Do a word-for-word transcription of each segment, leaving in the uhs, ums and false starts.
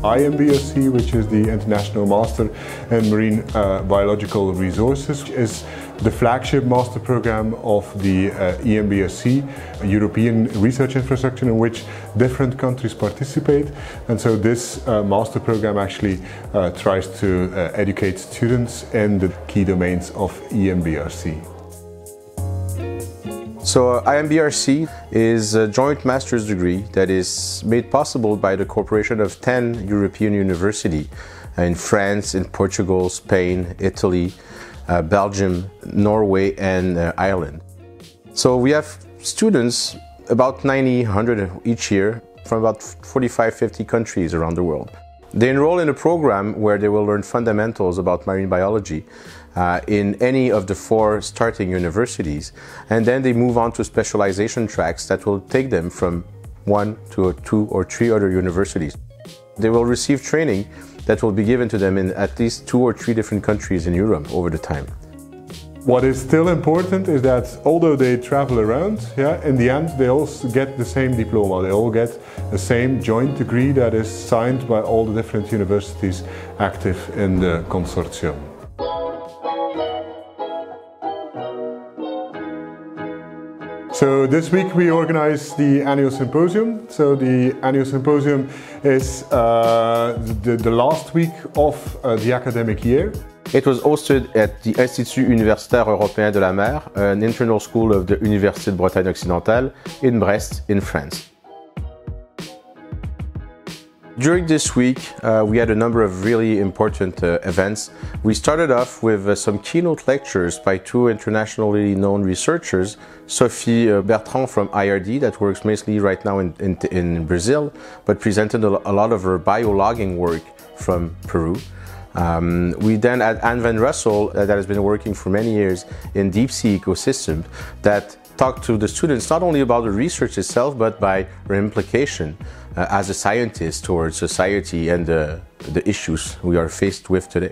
I M B R S E, which is the International Master in Marine uh, Biological Resources, is the flagship master program of the uh, I M B R S E, a European research infrastructure in which different countries participate. And so this uh, master program actually uh, tries to uh, educate students in the key domains of I M B R S E. So uh, I M B R S E is a joint master's degree that is made possible by the cooperation of ten European universities in France, in Portugal, Spain, Italy, uh, Belgium, Norway and uh, Ireland. So we have students, about ninety, one hundred each year, from about forty-five, fifty countries around the world. They enroll in a program where they will learn fundamentals about marine biology uh, in any of the four starting universities, and then they move on to specialization tracks that will take them from one to two or three other universities. They will receive training that will be given to them in at least two or three different countries in Europe over the time. What is still important is that although they travel around, yeah, in the end they all get the same diploma. They all get the same joint degree that is signed by all the different universities active in the consortium. So this week we organize the annual symposium. So the annual symposium is uh, the, the last week of uh, the academic year. It was hosted at the Institut Universitaire Européen de la Mer, an internal school of the Université de Bretagne Occidentale in Brest, in France. During this week, uh, we had a number of really important uh, events. We started off with uh, some keynote lectures by two internationally known researchers, Sophie uh, Bertrand from I R D, that works mostly right now in, in, in Brazil, but presented a, a lot of her biologging work from Peru. Um, we then had Anne Van Russell, uh, that has been working for many years in deep sea ecosystem, that talked to the students not only about the research itself, but by her implication uh, as a scientist towards society and uh, the issues we are faced with today.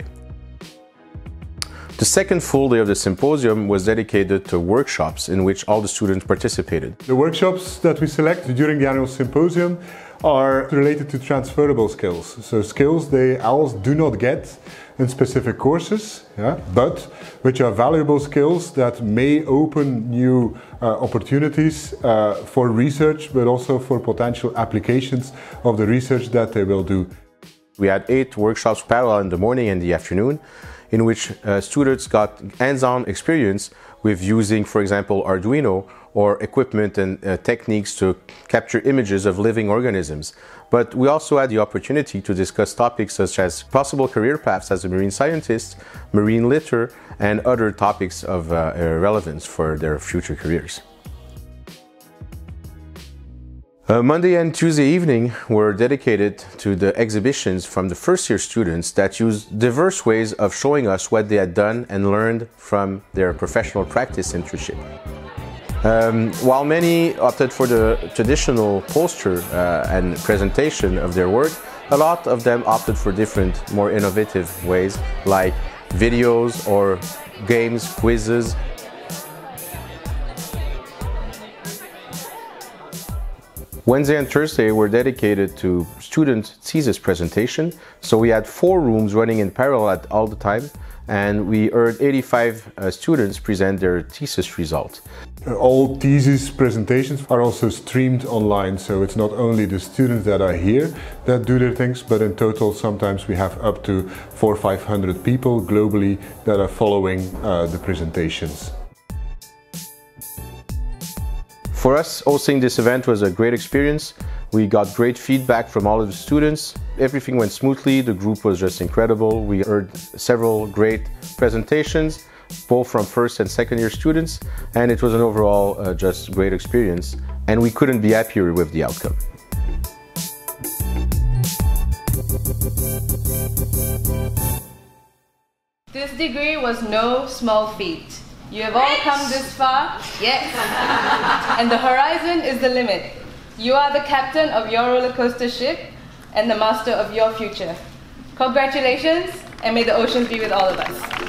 The second full day of the symposium was dedicated to workshops in which all the students participated. The workshops that we select during the annual symposium are related to transferable skills. So skills they else do not get in specific courses, yeah, but which are valuable skills that may open new uh, opportunities uh, for research, but also for potential applications of the research that they will do. We had eight workshops parallel in the morning and the afternoon, in which uh, students got hands-on experience with using, for example, Arduino or equipment and uh, techniques to capture images of living organisms. But we also had the opportunity to discuss topics such as possible career paths as a marine scientist, marine litter, and other topics of uh, relevance for their future careers. Uh, Monday and Tuesday evening were dedicated to the exhibitions from the first year students that used diverse ways of showing us what they had done and learned from their professional practice internship. Um, while many opted for the traditional poster uh, and presentation of their work, a lot of them opted for different, more innovative ways like videos or games, quizzes. Wednesday and Thursday were dedicated to student thesis presentation. So we had four rooms running in parallel at all the time, and we heard eighty-five uh, students present their thesis result. All thesis presentations are also streamed online, so it's not only the students that are here that do their things, but in total sometimes we have up to four or five hundred people globally that are following uh, the presentations. For us, hosting this event was a great experience. We got great feedback from all of the students. Everything went smoothly. The group was just incredible. We heard several great presentations, both from first and second year students, and it was an overall uh, just great experience. And we couldn't be happier with the outcome. This degree was no small feat. You have all come this far, yes, and the horizon is the limit. You are the captain of your roller coaster ship and the master of your future. Congratulations, and may the oceans be with all of us.